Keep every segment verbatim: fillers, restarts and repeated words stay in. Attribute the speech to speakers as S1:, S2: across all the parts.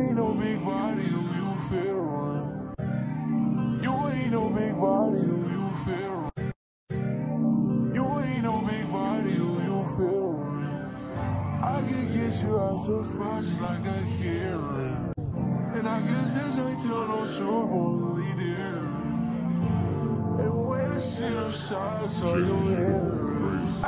S1: ain't no big body, who you fearing? You ain't no big body, who you fearing? You ain't no big body, who you fearing? I can get you out your spot just like a hearing. And I guess this ain't tell no truth, only there. And when I see them shots on your head, I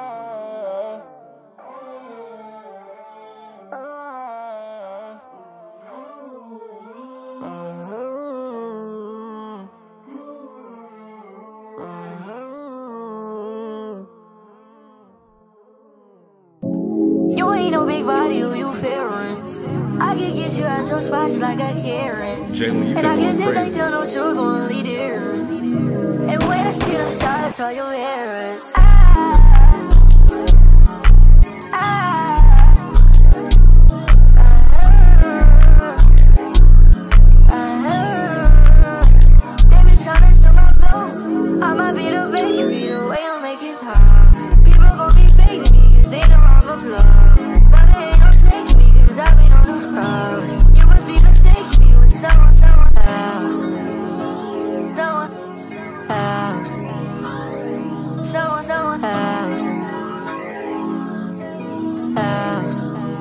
S2: You ain't no big body, who you fearing? I can get you out your spot just like a Karen. And I guess this ain't tell no truth, only there. And when I see them shots, all you hear is I, I, I, I, they been trying to steal my flow. I might be the bakery, the way I'm making time. People gon' be fake to me, cause they know I'm a plug. But they ain't gon' take me, cause I've been on the road. You must be mistaking me with someone, someone else. Someone else. Someone, someone else. Else.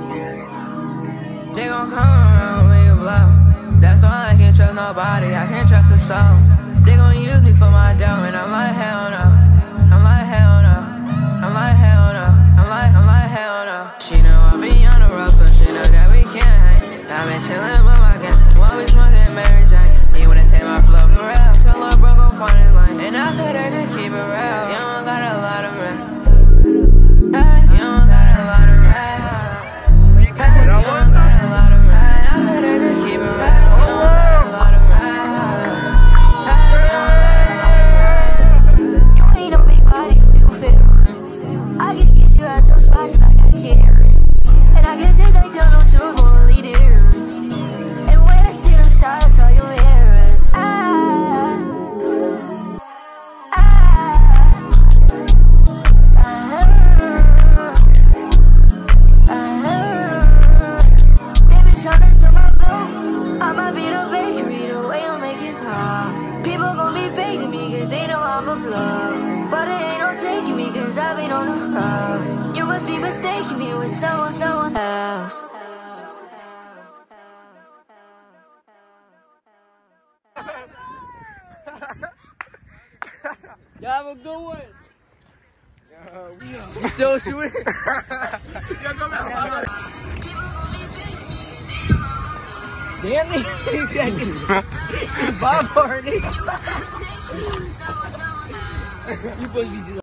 S2: They gon' come around when you blow. That's why I can't trust nobody, I can't trust a soul. They gon' use me for my dough, and I'm like, hell no. I'm like, hell no. I'm like, hell no. I'm like, I'm like, hell no. She know I be on the road, so she know that we can't hang. I been chillin' with my gang, while we smoking Mary Jane. He wanna take my flow for real, till Lil' bro gon' find his lane. And I said that to keep it real, you don't got a lot of men. Hey, you don't got a lot of men. Hey, you don't got a lot of men. And I said that to keep it real, you don't got a lot of men. Hey, you don't got a lot of men. You ain't no big body, who you fearing? I can get you out your spot just like a Karen. And I guess this ain't tell no truth, only there. And when I see them shots, all you hear is I, I, I, I, they been trying to steal my flow. I might be the bakery, the way I'm making time. People gon' be fake to me, cause they know I'm a plug. But they ain't no taking me, cause I've been on the road. You must be mistaking me with someone, someone else.
S3: Y'all have a good one. You still shooting? Damn it. Bob Hardy. You supposed to be just